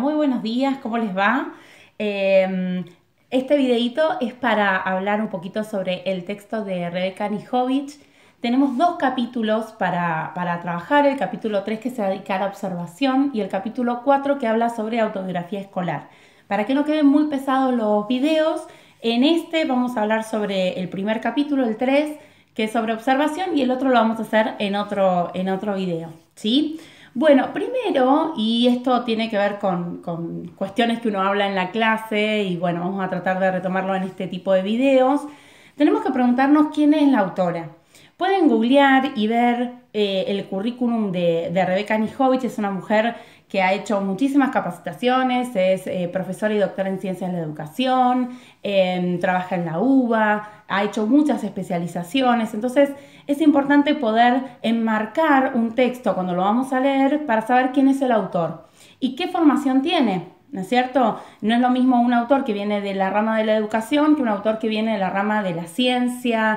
muy buenos días, ¿cómo les va? Este videito es para hablar un poquito sobre el texto de Rebecca Nijovic. Tenemos dos capítulos para trabajar, el capítulo 3 que se va a dedicar a observación y el capítulo 4 que habla sobre autobiografía escolar. Para que no queden muy pesados los videos, en este vamos a hablar sobre el primer capítulo, el 3, que es sobre observación, y el otro lo vamos a hacer en otro video, ¿sí? Bueno, primero, y esto tiene que ver con cuestiones que uno habla en la clase, y bueno, vamos a tratar de retomarlo en este tipo de videos, tenemos que preguntarnos quién es la autora. Pueden googlear y ver el currículum de Rebecca Nijovic. Es una mujer que ha hecho muchísimas capacitaciones, es profesora y doctora en ciencias de la educación, trabaja en la UBA, ha hecho muchas especializaciones. Entonces es importante poder enmarcar un texto cuando lo vamos a leer para saber quién es el autor y qué formación tiene, ¿no es cierto? No es lo mismo un autor que viene de la rama de la educación que un autor que viene de la rama de la ciencia,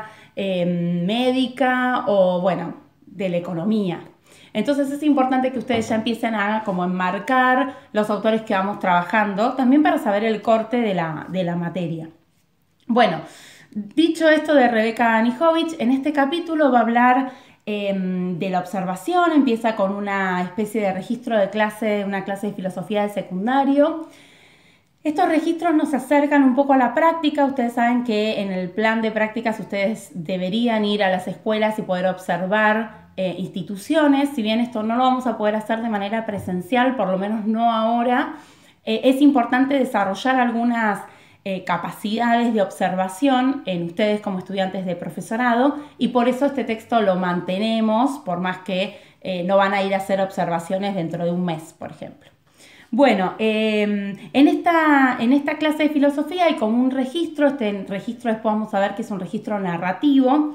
médica o, bueno, de la economía. Entonces es importante que ustedes ya empiecen a como enmarcar los autores que vamos trabajando, también para saber el corte de la materia. Bueno, dicho esto de Rebecca Nijovic, en este capítulo va a hablar de la observación. Empieza con una especie de registro de clase, una clase de filosofía de secundario. Estos registros nos acercan un poco a la práctica. Ustedes saben que en el plan de prácticas ustedes deberían ir a las escuelas y poder observar instituciones. Si bien esto no lo vamos a poder hacer de manera presencial, por lo menos no ahora, es importante desarrollar algunas capacidades de observación en ustedes como estudiantes de profesorado, y por eso este texto lo mantenemos, por más que no van a ir a hacer observaciones dentro de un mes, por ejemplo. Bueno, en esta clase de filosofía hay como un registro. Este registro después vamos a ver que es un registro narrativo,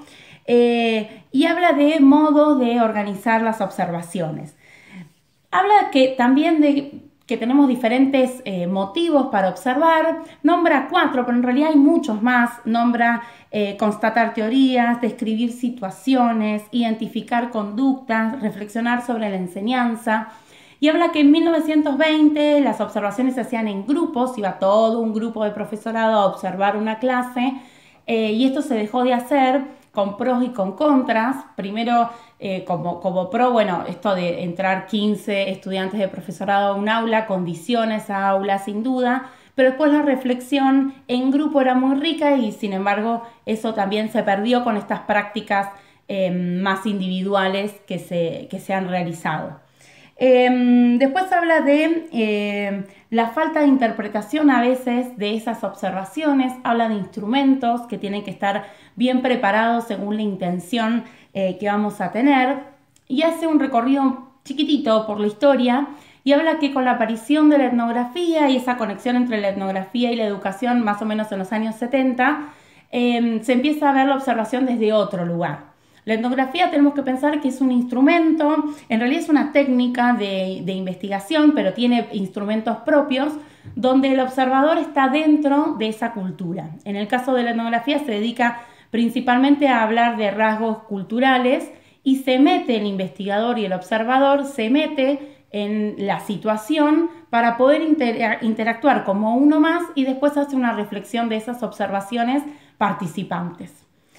y habla de modos de organizar las observaciones. Habla también de que tenemos diferentes motivos para observar. Nombra 4, pero en realidad hay muchos más. Nombra constatar teorías, describir situaciones, identificar conductas, reflexionar sobre la enseñanza. Y habla que en 1920 las observaciones se hacían en grupos, iba todo un grupo de profesorado a observar una clase, y esto se dejó de hacer con pros y con contras. Primero, como pro, bueno, esto de entrar 15 estudiantes de profesorado a un aula condiciona esa aula sin duda, pero después la reflexión en grupo era muy rica y sin embargo eso también se perdió con estas prácticas más individuales que se han realizado. Después habla de la falta de interpretación a veces de esas observaciones. Habla de instrumentos que tienen que estar bien preparados según la intención que vamos a tener, y hace un recorrido chiquitito por la historia y habla que con la aparición de la etnografía y esa conexión entre la etnografía y la educación más o menos en los años 70, se empieza a ver la observación desde otro lugar. La etnografía tenemos que pensar que es un instrumento, en realidad es una técnica de investigación, pero tiene instrumentos propios donde el observador está dentro de esa cultura. En el caso de la etnografía se dedica principalmente a hablar de rasgos culturales y se mete el investigador y el observador, se mete en la situación para poder interactuar como uno más y después hace una reflexión de esas observaciones participantes.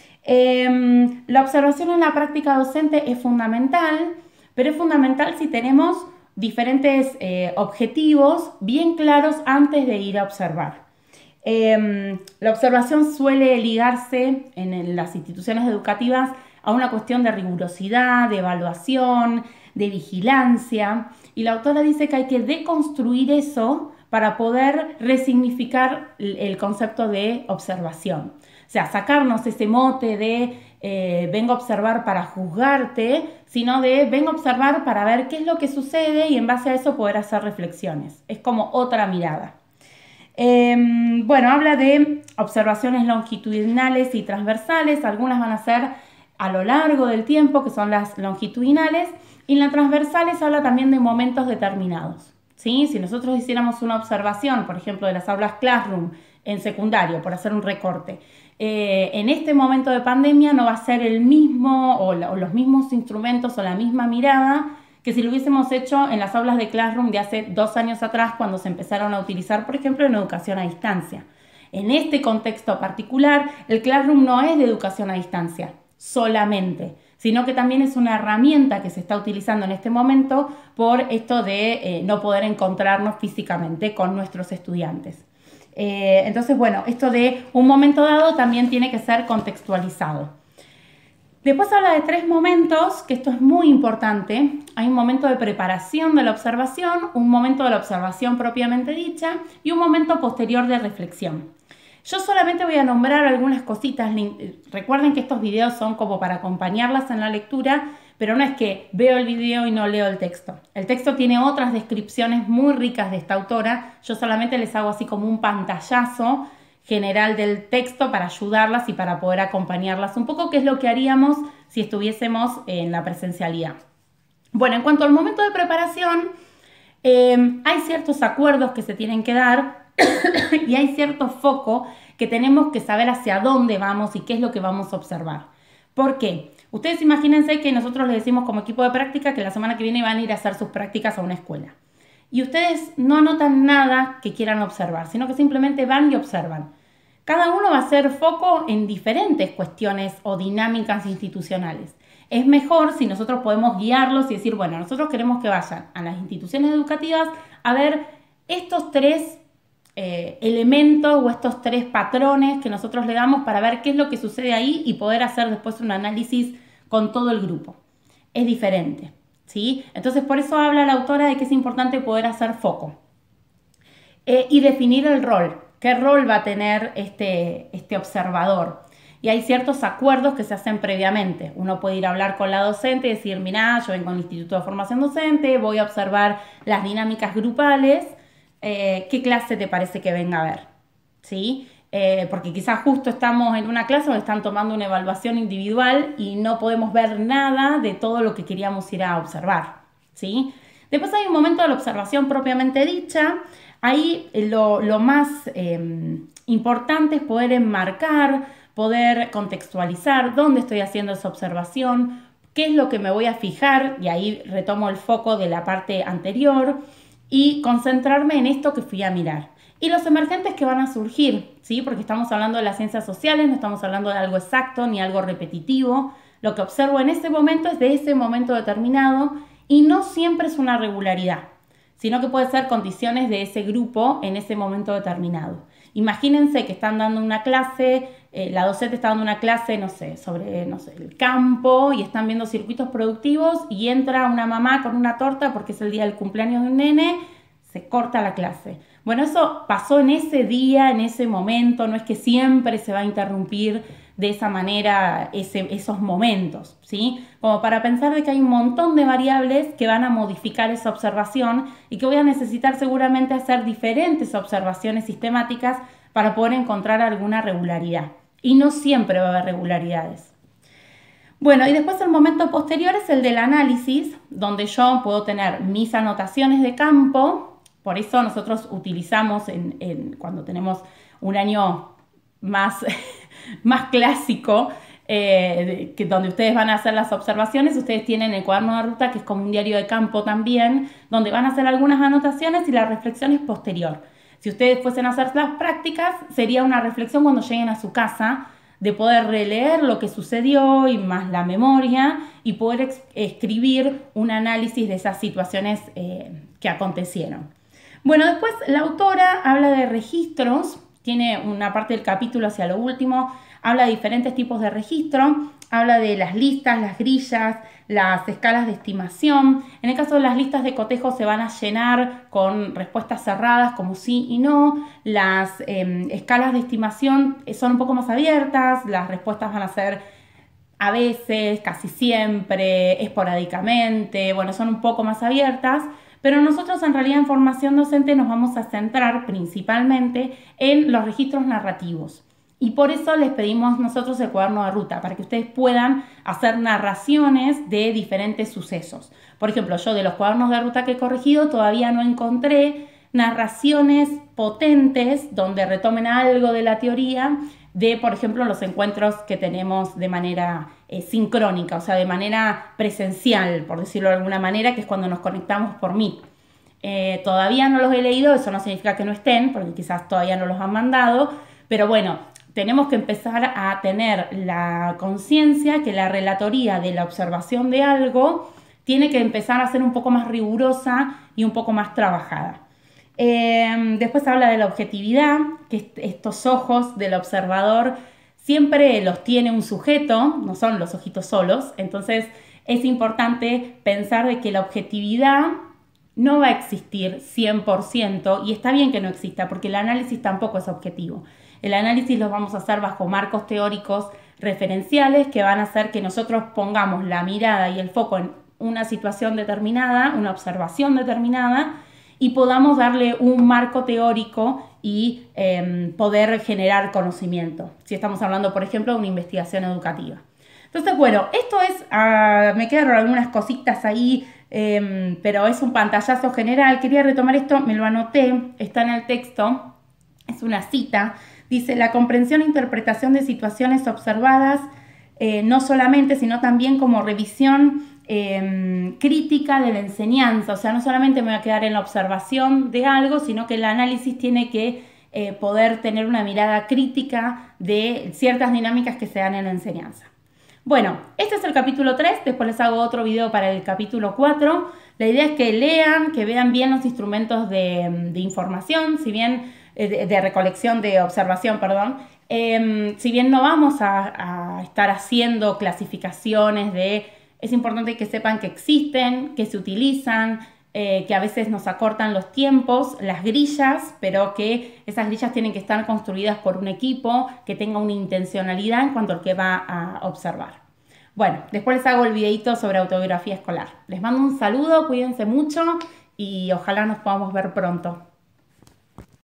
La observación en la práctica docente es fundamental, pero es fundamental si tenemos diferentes objetivos bien claros antes de ir a observar. La observación suele ligarse en las instituciones educativas a una cuestión de rigurosidad, de evaluación, de vigilancia, y la autora dice que hay que deconstruir eso para poder resignificar el concepto de observación. O sea, sacarnos ese mote de vengo a observar para juzgarte, sino de vengo a observar para ver qué es lo que sucede y en base a eso poder hacer reflexiones. Es como otra mirada. Bueno, habla de observaciones longitudinales y transversales. Algunas van a ser a lo largo del tiempo, que son las longitudinales, y en las transversales habla también de momentos determinados, ¿sí? Si nosotros hiciéramos una observación, por ejemplo, de las aulas Classroom en secundario, por hacer un recorte, en este momento de pandemia no va a ser el mismo o los mismos instrumentos o la misma mirada que si lo hubiésemos hecho en las aulas de Classroom de hace 2 años atrás, cuando se empezaron a utilizar, por ejemplo, en educación a distancia. En este contexto particular, el Classroom no es de educación a distancia solamente, sino que también es una herramienta que se está utilizando en este momento por esto de no poder encontrarnos físicamente con nuestros estudiantes. Entonces, bueno, esto de un momento dado también tiene que ser contextualizado. Después habla de 3 momentos, que esto es muy importante. Hay un momento de preparación de la observación, un momento de la observación propiamente dicha y un momento posterior de reflexión. Yo solamente voy a nombrar algunas cositas. Recuerden que estos videos son como para acompañarlas en la lectura, pero no es que veo el video y no leo el texto. El texto tiene otras descripciones muy ricas de esta autora. Yo solamente les hago así como un pantallazo general del texto para ayudarlas y para poder acompañarlas un poco, que es lo que haríamos si estuviésemos en la presencialidad. Bueno, en cuanto al momento de preparación, hay ciertos acuerdos que se tienen que dar y hay cierto foco que tenemos que saber hacia dónde vamos y qué es lo que vamos a observar. ¿Por qué? Ustedes imagínense que nosotros les decimos como equipo de práctica que la semana que viene van a ir a hacer sus prácticas a una escuela. Y ustedes no anotan nada que quieran observar, sino que simplemente van y observan. Cada uno va a hacer foco en diferentes cuestiones o dinámicas institucionales. Es mejor si nosotros podemos guiarlos y decir, bueno, nosotros queremos que vayan a las instituciones educativas a ver estos 3 elementos o estos 3 patrones que nosotros le damos para ver qué es lo que sucede ahí y poder hacer después un análisis con todo el grupo. Es diferente, ¿sí? Entonces, por eso habla la autora de que es importante poder hacer foco y definir el rol. ¿Qué rol va a tener este observador? Y hay ciertos acuerdos que se hacen previamente. Uno puede ir a hablar con la docente y decir, mirá, yo vengo al Instituto de Formación Docente, voy a observar las dinámicas grupales, ¿qué clase te parece que venga a ver? ¿Sí? Porque quizás justo estamos en una clase donde están tomando una evaluación individual y no podemos ver nada de todo lo que queríamos ir a observar, ¿sí? Después hay un momento de la observación propiamente dicha. Ahí lo más importante es poder enmarcar, poder contextualizar dónde estoy haciendo esa observación, qué es lo que me voy a fijar, y ahí retomo el foco de la parte anterior, y concentrarme en esto que fui a mirar. Y los emergentes que van a surgir, ¿sí? Porque estamos hablando de las ciencias sociales, no estamos hablando de algo exacto ni algo repetitivo. Lo que observo en ese momento es de ese momento determinado y no siempre es una regularidad, sino que puede ser condiciones de ese grupo en ese momento determinado. Imagínense que están dando una clase, la docente está dando una clase, no sé, sobre el campo y están viendo circuitos productivos y entra una mamá con una torta porque es el día del cumpleaños de un nene, se corta la clase. Bueno, eso pasó en ese día, en ese momento, no es que siempre se va a interrumpir de esa manera esos momentos, ¿sí? Como para pensar de que hay un montón de variables que van a modificar esa observación y que voy a necesitar seguramente hacer diferentes observaciones sistemáticas para poder encontrar alguna regularidad. Y no siempre va a haber regularidades. Bueno, y después el momento posterior es el del análisis, donde yo puedo tener mis anotaciones de campo. Por eso nosotros utilizamos cuando tenemos un año más clásico, donde ustedes van a hacer las observaciones, ustedes tienen el cuaderno de ruta, que es como un diario de campo también, donde van a hacer algunas anotaciones y la reflexión es posterior. Si ustedes fuesen a hacer las prácticas, sería una reflexión cuando lleguen a su casa, de poder releer lo que sucedió y más la memoria y poder escribir un análisis de esas situaciones que acontecieron. Bueno, después la autora habla de registros, tiene una parte del capítulo hacia lo último, habla de diferentes tipos de registro, habla de las listas, las grillas, las escalas de estimación. En el caso de las listas de cotejo se van a llenar con respuestas cerradas como sí y no. Las escalas de estimación son un poco más abiertas, las respuestas van a ser a veces, casi siempre, esporádicamente, bueno, son un poco más abiertas. Pero nosotros en realidad en formación docente nos vamos a centrar principalmente en los registros narrativos. Y por eso les pedimos nosotros el cuaderno de ruta, para que ustedes puedan hacer narraciones de diferentes sucesos. Por ejemplo, yo de los cuadernos de ruta que he corregido todavía no encontré narraciones potentes donde retomen algo de la teoría de, por ejemplo, los encuentros que tenemos de manera sincrónica, o sea, de manera presencial, por decirlo de alguna manera, que es cuando nos conectamos por Meet. Todavía no los he leído, eso no significa que no estén, porque quizás todavía no los han mandado, pero bueno, tenemos que empezar a tener la conciencia que la relatoría de la observación de algo tiene que empezar a ser un poco más rigurosa y un poco más trabajada. Después habla de la objetividad, que estos ojos del observador siempre los tiene un sujeto, no son los ojitos solos, entonces es importante pensar de que la objetividad no va a existir 100% y está bien que no exista porque el análisis tampoco es objetivo. El análisis lo vamos a hacer bajo marcos teóricos referenciales que van a hacer que nosotros pongamos la mirada y el foco en una situación determinada, una observación determinada y podamos darle un marco teórico y poder generar conocimiento. Si estamos hablando, por ejemplo, de una investigación educativa. Entonces, bueno, esto es, me quedaron algunas cositas ahí, pero es un pantallazo general. Quería retomar esto, me lo anoté, está en el texto, es una cita. Dice, la comprensión e interpretación de situaciones observadas, no solamente, sino también como revisión crítica de la enseñanza. O sea, no solamente me voy a quedar en la observación de algo, sino que el análisis tiene que poder tener una mirada crítica de ciertas dinámicas que se dan en la enseñanza. Bueno, este es el capítulo 3, después les hago otro video para el capítulo 4. La idea es que lean, que vean bien los instrumentos de información, si bien de recolección, de observación, perdón. Si bien no vamos a estar haciendo clasificaciones es importante que sepan que existen, que se utilizan, que a veces nos acortan los tiempos, las grillas, pero que esas grillas tienen que estar construidas por un equipo que tenga una intencionalidad en cuanto al que va a observar. Bueno, después les hago el videito sobre autobiografía escolar. Les mando un saludo, cuídense mucho y ojalá nos podamos ver pronto.